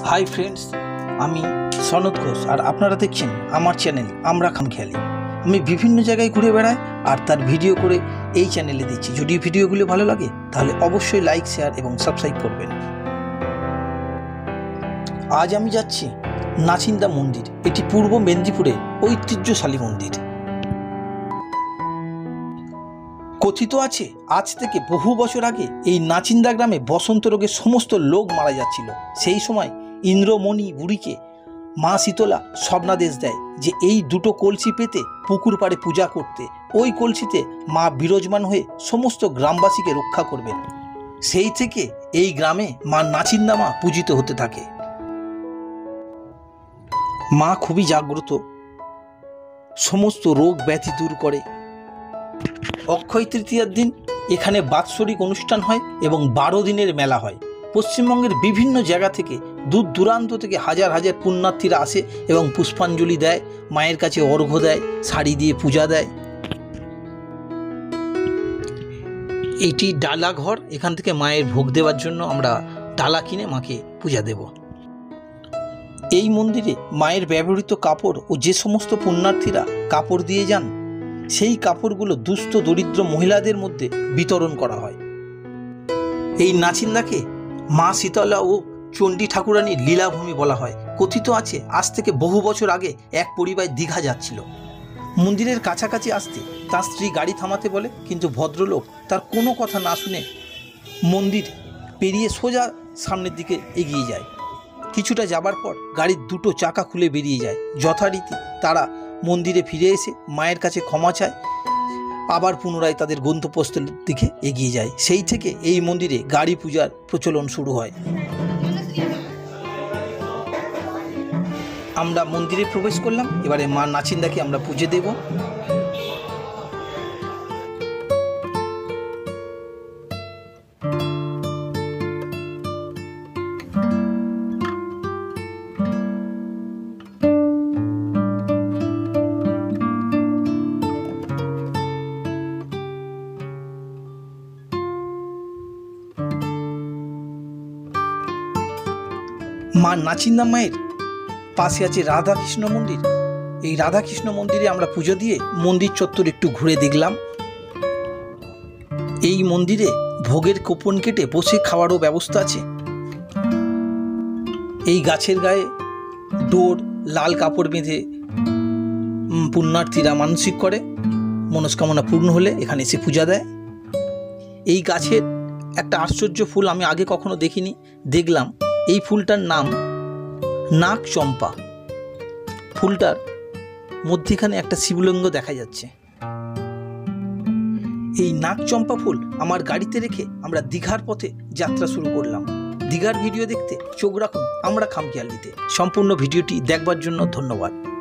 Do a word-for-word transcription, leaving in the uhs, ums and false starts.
Hi friends আমি সনদ ঘোষ আর আপনারা দেখছেন আমার চ্যানেল আমরা খামখেয়ালি। আমি বিভিন্ন জায়গায় ঘুরে বেড়াই আর তার ভিডিও করে এই চ্যানেলে দিচ্ছি। যদি ভিডিওগুলো ভালো লাগে তাহলে অবশ্যই লাইক শেয়ার এবং সাবস্ক্রাইব করবেন। আজ আমি যাচ্ছি নাচিন্দা মন্দির। এটি পূর্ব মেদিনীপুরের ঐতিহ্যশালী মন্দির। কথিত আছে আজ থেকে বহু বছর আগে এই নাচিন্দা গ্রামে বসন্ত রোগে সমস্ত লোক মারা যাচ্ছিল। সেই সময় ইন্দ্রমণি বুড়িকে মা শীতলা স্বপ্নাদেশ দেয় যে এই দুটো কলসি পেতে পুকুর পাড়ে পূজা করতে। ওই কলসিতে মা বিরাজমান হয়ে সমস্ত গ্রামবাসীকে রক্ষা করবেন। সেই থেকে এই গ্রামে মা নাচিন্দা মা পূজিত হতে থাকে। মা খুবই জাগ্রত, সমস্ত রোগ ব্যাধি দূর করে। অক্ষয় তৃতীয়ার দিন এখানে বাৎসরিক অনুষ্ঠান হয় এবং বারো দিনের মেলা হয়। পশ্চিমবঙ্গের বিভিন্ন জায়গা থেকে দূর দূরান্ত থেকে হাজার হাজার পুণ্যার্থীরা আসে এবং পুষ্পাঞ্জলি দেয়, মায়ের কাছে অর্ঘ্য দেয়, শাড়ি দিয়ে পূজা দেয়। এটি ডালা ঘর। এখান থেকে মায়ের ভোগ দেওয়ার জন্য আমরা ডালা কিনে মাকে পূজা দেব। এই মন্দিরে মায়ের ব্যবহৃত কাপড় ও যে সমস্ত পুণ্যার্থীরা কাপড় দিয়ে যান সেই কাপড়গুলো দুস্থ দরিদ্র মহিলাদের মধ্যে বিতরণ করা হয়। এই নাচিন্দাকে মা শীতলা ও চণ্ডী ঠাকুরানীর লীলাভূমি বলা হয়। কথিত আছে আজ থেকে বহু বছর আগে এক পরিবার দীঘা যাচ্ছিল। মন্দিরের কাছাকাছি আসতে তার স্ত্রী গাড়ি থামাতে বলে, কিন্তু ভদ্রলোক তার কোনো কথা না শুনে মন্দির পেরিয়ে সোজা সামনের দিকে এগিয়ে যায়। কিছুটা যাবার পর গাড়ির দুটো চাকা খুলে বেরিয়ে যায়। যথারীতি তারা মন্দিরে ফিরে এসে মায়ের কাছে ক্ষমা চায়, আবার পুনরায় তাদের গন্তব্যস্থলের দিকে এগিয়ে যায়। সেই থেকে এই মন্দিরে গাড়ি পূজার প্রচলন শুরু হয়। আমরা মন্দিরে প্রবেশ করলাম। এবারে মা নাচিন্দাকে আমরা পুজো দেব। মা নাচিন্দা মায়ের পাশে আছে রাধাকৃষ্ণ মন্দির। এই রাধাকৃষ্ণ মন্দিরে আমরা পুজো দিয়ে মন্দির চত্বর একটু ঘুরে দেখলাম। এই মন্দিরে ভোগের কুপন কেটে বসে খাওয়ারও ব্যবস্থা আছে। এই গাছের গায়ে ডোর লাল কাপড় বেঁধে পুণ্যার্থীরা মানসিক করে, মনস্কামনা পূর্ণ হলে এখানে এসে পূজা দেয়। এই গাছের একটা আশ্চর্য ফুল আমি আগে কখনো দেখিনি, দেখলাম। এই ফুলটার নাম নাগ চম্পা। ফুলটার মধ্যখানে একটা শিবলিঙ্গ দেখা যাচ্ছে। এই নাগ চম্পা ফুল আমার গাড়িতে রেখে আমরা দীঘার পথে যাত্রা শুরু করলাম। দীঘার ভিডিও দেখতে চোখ রাখুন আমরা খামখেয়ালিতে। সম্পূর্ণ ভিডিওটি দেখবার জন্য ধন্যবাদ।